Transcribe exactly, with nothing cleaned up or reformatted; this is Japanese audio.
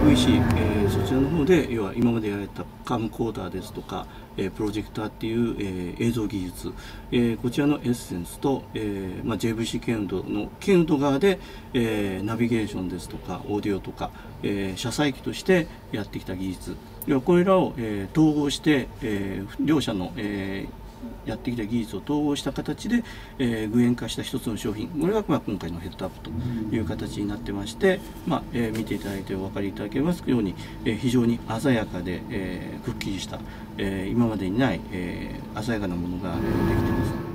ェーブイシー、えー、そちらの方で要は今までやられたカムコーダーですとか、えー、プロジェクターっていう、えー、映像技術、えー、こちらのエッセンスと、えーまあ、ジェーブイシー ケンウッドのケンウッド側で、えー、ナビゲーションですとかオーディオとか、えー、車載機としてやってきた技術、要はこれらを、えー、統合して、えー、両社の、えーやってきた技術を統合した形で、えー、具現化した一つの商品、これが、まあ、今回のヘッドアップという形になってまして、まあえー、見ていただいてお分かりいただけますように、えー、非常に鮮やかで、えー、くっきりした、えー、今までにない、えー、鮮やかなものができています。